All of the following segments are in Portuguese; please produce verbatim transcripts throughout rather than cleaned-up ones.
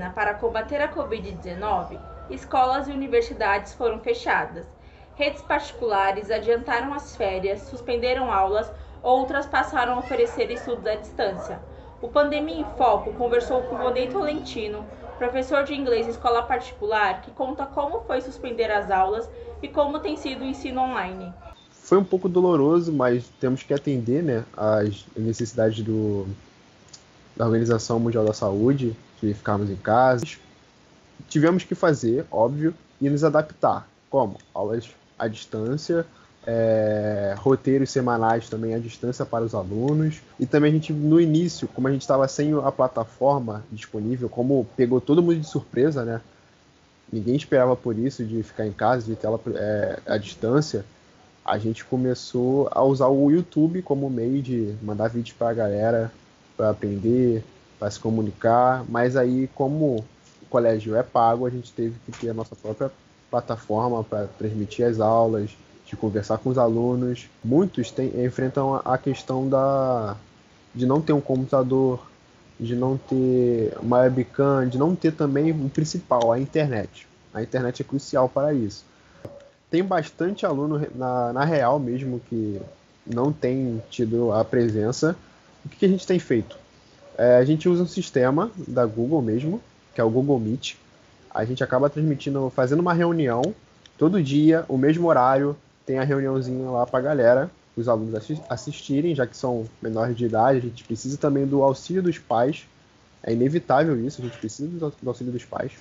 quarentena para combater a covid dezenove, escolas e universidades foram fechadas. Redes particulares adiantaram as férias, suspenderam aulas, outras passaram a oferecer estudos à distância. O Pandemia em Foco conversou com o Ney Tolentino, professor de inglês em escola particular, que conta como foi suspender as aulas e como tem sido o ensino online. Foi um pouco doloroso, mas temos que atender, né, às necessidades do, da Organização Mundial da Saúde, de ficarmos em casa. Tivemos que fazer, óbvio, e nos adaptar. Como? Aulas à distância, é, roteiros semanais também à distância para os alunos. E também a gente, no início, como a gente estava sem a plataforma disponível, como pegou todo mundo de surpresa, né? Ninguém esperava por isso, de ficar em casa, de ter ela é, à distância. A gente começou a usar o YouTube como meio de mandar vídeo para a galera, para aprender, para se comunicar. Mas aí, como o colégio é pago, a gente teve que ter a nossa própria plataforma para transmitir as aulas, de conversar com os alunos. Muitos têm, enfrentam a questão da, de não ter um computador, de não ter uma webcam, de não ter também o principal, a internet. A internet é crucial para isso. Tem bastante aluno na, na real mesmo que não tem tido a presença. O que, que a gente tem feito? É, a gente usa um sistema da Google mesmo, que é o Google Meet. A gente acaba transmitindo, fazendo uma reunião, todo dia, o mesmo horário, tem a reuniãozinha lá para a galera, os alunos assistirem, já que são menores de idade. A gente precisa também do auxílio dos pais, é inevitável isso, a gente precisa do auxílio dos pais.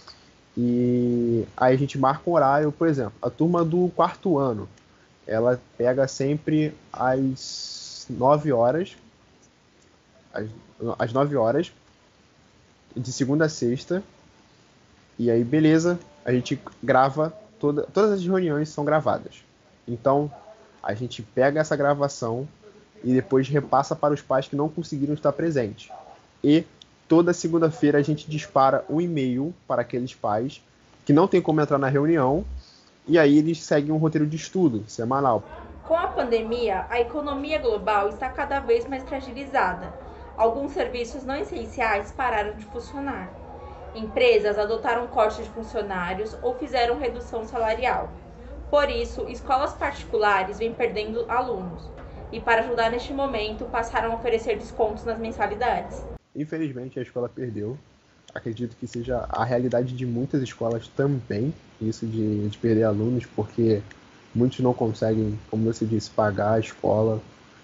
E aí a gente marca um horário, por exemplo, a turma do quarto ano, ela pega sempre às nove horas, às, às nove horas, de segunda a sexta, e aí beleza, a gente grava, toda, todas as reuniões são gravadas. Então, a gente pega essa gravação e depois repassa para os pais que não conseguiram estar presentes. E toda segunda-feira a gente dispara um e-mail para aqueles pais que não tem como entrar na reunião, e aí eles seguem um roteiro de estudo semanal. Com a pandemia, a economia global está cada vez mais fragilizada. Alguns serviços não essenciais pararam de funcionar. Empresas adotaram corte de funcionários ou fizeram redução salarial. Por isso, escolas particulares vêm perdendo alunos. E para ajudar neste momento, passaram a oferecer descontos nas mensalidades. Infelizmente, a escola perdeu. Acredito que seja a realidade de muitas escolas também, isso de, de perder alunos, porque muitos não conseguem, como você disse, pagar a escola.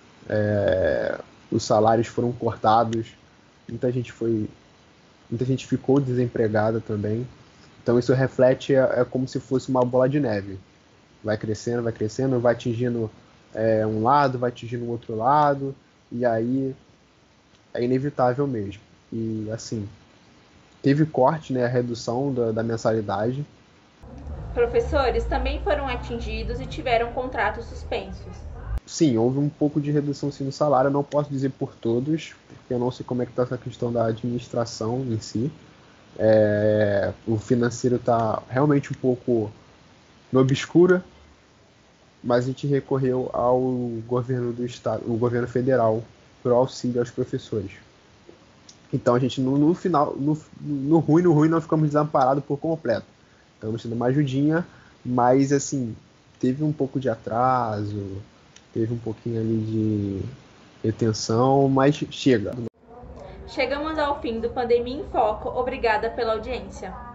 É, os salários foram cortados, muita gente foi, muita gente ficou desempregada também. Então isso reflete, é, é como se fosse uma bola de neve. Vai crescendo, vai crescendo, vai atingindo é, um lado, vai atingindo o outro lado, e aí é inevitável mesmo. E assim, teve corte, né, a redução da, da mensalidade. Professores também foram atingidos e tiveram contratos suspensos. Sim, houve um pouco de redução sim, no salário, eu não posso dizer por todos, porque eu não sei como é que está essa questão da administração em si. É, o financeiro está realmente um pouco no obscuro, mas a gente recorreu ao governo do estado, o governo federal, para o auxílio aos professores. Então a gente no, no final, no, no ruim, no ruim, não ficamos desamparados por completo. Estamos tendo uma ajudinha, mas assim, teve um pouco de atraso, teve um pouquinho ali de retenção, mas chega. Chegamos ao fim do Pandemia em Foco. Obrigada pela audiência.